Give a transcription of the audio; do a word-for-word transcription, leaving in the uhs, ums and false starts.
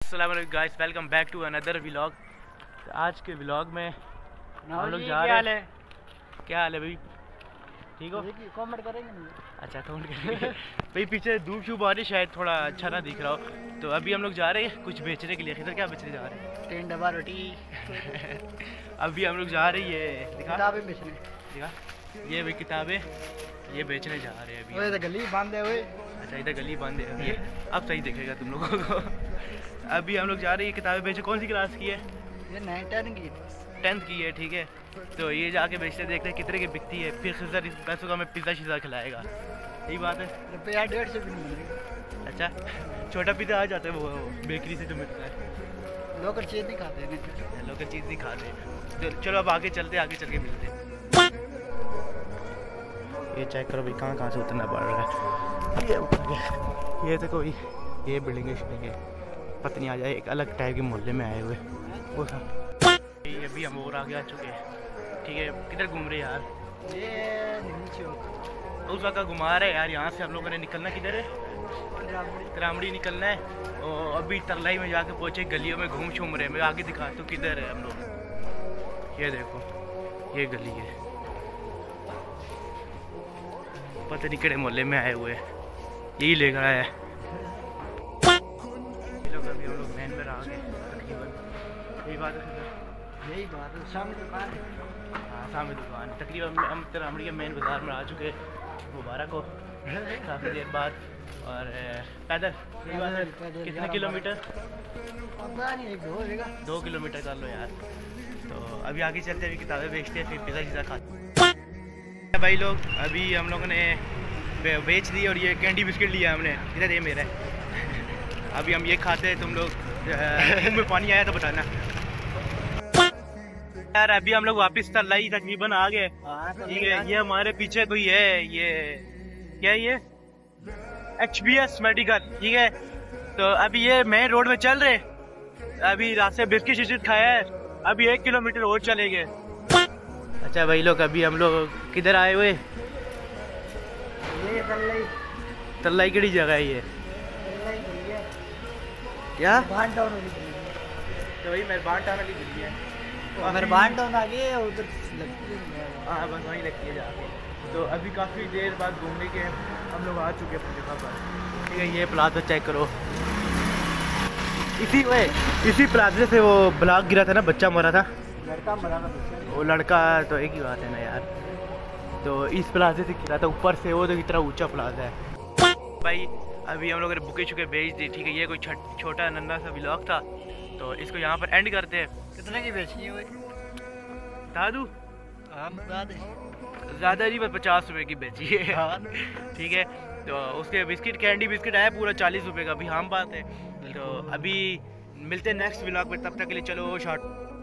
अस्सलाम वालेकुम guys, welcome back to another vlog. तो आज के व्लॉग में हम लोग जा रहे हैं। क्या हाल है भाई? ठीक हो? कमेंट करेंगे नहीं? अच्छा कमेंट करेंगे। भाई पीछे धूप शूप आ रही, शायद थोड़ा अच्छा ना दिख रहा हो। तो अभी हम लोग जा रहे हैं कुछ बेचने के लिए। किधर क्या बेचने जा रहे हैं? तीन डब्बा रोटी। अभी हम लोग जा रही है किताबें बेचने। दिखा, ये भाई किताबें ये बेचने जा रहे हैं अभी। ओए तो गली बांधे हुए। अच्छा इधर गली बंद है अभी, अब सही दिखेगा तुम लोगों को। अभी हम लोग जा रहे हैं किताबें बेचने। कौन सी क्लास की है? ये नाइन टेन की टेंथ की है। ठीक है, तो ये जाके बेचते देखते हैं कितने की बिकती है। फिर खिजर इस पैसों का हमें पिज़्ज़ा शिज़्ज़ा खिलाएगा। यही बात है। रुपया डेढ़ सौ भी नहीं मिलेगा। अच्छा छोटा पिज़्ज़ा आ जाता है वो बेकरी से जो मिलता है। लोकल चीज़ नहीं खाते हैं। लोकल चीज़ नहीं खाते। तो चलो अब आगे चलते, आगे चल के मिलते हैं। ये चेक करो भाई, कहाँ कहाँ से उतरना पड़ रहा है। ये उतर गया। ये तो कोई ये बिल्डिंग है, पता नहीं आ जाए एक अलग टाइप के मोहल्ले में आए हुए वो सब। अभी हम और आगे आ चुके हैं। ठीक है, किधर घूम रहे यार? ये नीचे उस वक्त घुमा रहे यार। यहाँ से हम लोगों ने निकलना किधर है? तरामड़ी निकलना है। और अभी तरलाई में जाके पहुँचे, गलियों में घूम छूम रहे। मैं आगे दिखा तो किधर है हम लोग। ये देखो ये गली है, पता नहीं किधर मोहल्ले में आए हुए। यही ले रहा है। लोग अभी हम लोग मेन में आ गए तकरीबन। यही बात है, यही बात है। सामने दुकान है। हाँ सामने दुकान। तकरीबन हम तरामड़ी के मेन बाज़ार में आ चुके हैं मुबारक हो काफ़ी देर बाद। और पैदल कितने किलोमीटर? पता नहीं, एक दो होगा। दो किलोमीटर कर लो यार। तो अभी आगे चलते हैं, अभी किताबें बेचते हैं, फिर पिज़्ज़ा शिज़्ज़ा खाते हैं। भाई लोग अभी हम लोगों ने बेच दी और ये कैंडी बिस्किट लिया हमने। इधर ये मेरा है। अभी हम ये खाते हैं। तुम लोग मुंह में पानी आया तो बताना यार। अभी हम लोग वापस तलाई तकरीबन आ गए। ठीक है, ये हमारे पीछे कोई है, ये क्या है, ये एच बी एस मेडिकल। ठीक है, तो अभी ये मेन रोड में चल रहे। अभी रास्ते बिस्किट शिस्किट खाया है। अभी एक किलोमीटर और चलेंगे। अच्छा भाई लोग अभी हम लोग किधर आए हुए? ये तल्लाई तल्लाई किहड़ी जगह है ये? क्या बान टाउन वाली तो वही मेहरबान टाउन वाली गली है। अगर बान टाउन आ गए उधर लगती है। हाँ बस वहीं लगती है जाके। तो अभी काफ़ी देर बाद घूमने के हम लोग आ चुके हैं अपनी जगह पर। ठीक है, ये प्लाजा चेक करो। इसी वे इसी प्लाजे से वो ब्लॉक गिरा था ना, बच्चा मरा था। लड़का मरा था। वो लड़का तो एक ही बात है ना यार। तो इस प्लाजे से गिरा था ऊपर से। वो तो इतना ऊंचा प्लाजा है भाई। अभी हम लोगों ने बुके चुके बेच दी। ठीक है, ये कोई छोटा नन्ना सा व्लॉग था, तो इसको यहाँ पर एंड करते हैं। कितने की बेची है? बता दूँ? हाँ बता दे। ज़्यादा नहीं, बस पचास रुपए की बेची है। हाँ। ठीक है, तो उसके बिस्किट कैंडी बिस्किट आया पूरा चालीस रुपए का। अभी हम बात है। तो अभी मिलते हैं नेक्स्ट व्लॉग में, तब तक के लिए चलो शॉर्ट।